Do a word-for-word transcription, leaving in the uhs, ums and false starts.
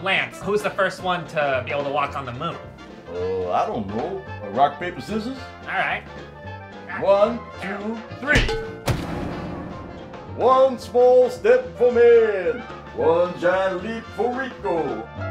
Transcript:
Lance, who's the first one to be able to walk on the moon? Uh, I don't know. A rock, paper, scissors? Alright. One, two, three. One small step for man, one giant leap for Rico.